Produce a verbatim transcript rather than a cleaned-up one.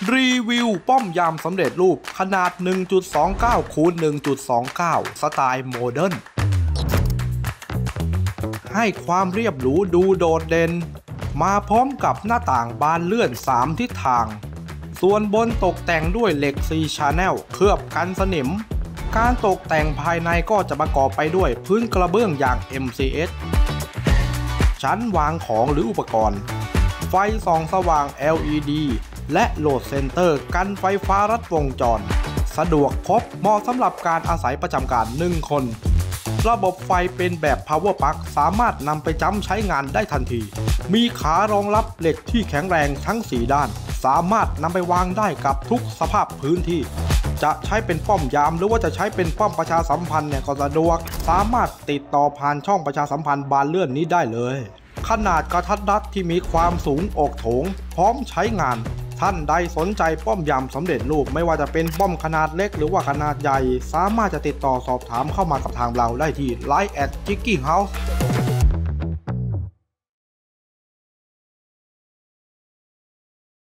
รีวิวป้อมยามสำเร็จรูปขนาด หนึ่งจุดสองเก้า คูณ หนึ่งจุดสองเก้า สไตล์โมเดิร์นให้ความเรียบหรูดูโดดเด่นมาพร้อมกับหน้าต่างบานเลื่อนสามทิศทางส่วนบนตกแต่งด้วยเหล็ก ซี Channel เคลือบกันสนิมการตกแต่งภายในก็จะประกอบไปด้วยพื้นกระเบื้องอย่าง เอ็ม ซี เอส ชั้นวางของหรืออุปกรณ์ไฟส่องสว่าง แอล อี ดี และโหลดเซ็นเตอร์กันไฟฟ้ารัดวงจรสะดวกครบเหมาะสำหรับการอาศัยประจำการหนึ่งคนระบบไฟเป็นแบบ Power Plug สามารถนำไปจ้ำใช้งานได้ทันทีมีขารองรับเหล็กที่แข็งแรงทั้งสี่ด้านสามารถนำไปวางได้กับทุกสภาพพื้นที่จะใช้เป็นป้อมยามหรือว่าจะใช้เป็นป้อมประชาสัมพันธ์เนี่ยก็สะดวกสามารถติดต่อผ่านช่องประชาสัมพันธ์บานเลื่อนนี้ได้เลยขนาดกระทัดรัดที่มีความสูงอกโถงพร้อมใช้งานท่านใดสนใจป้อมยามสำเร็จรูปไม่ว่าจะเป็นป้อมขนาดเล็กหรือว่าขนาดใหญ่สามารถจะติดต่อสอบถามเข้ามากับทางเราได้ที่ ไลน์ แอท จิกกี้เฮาส์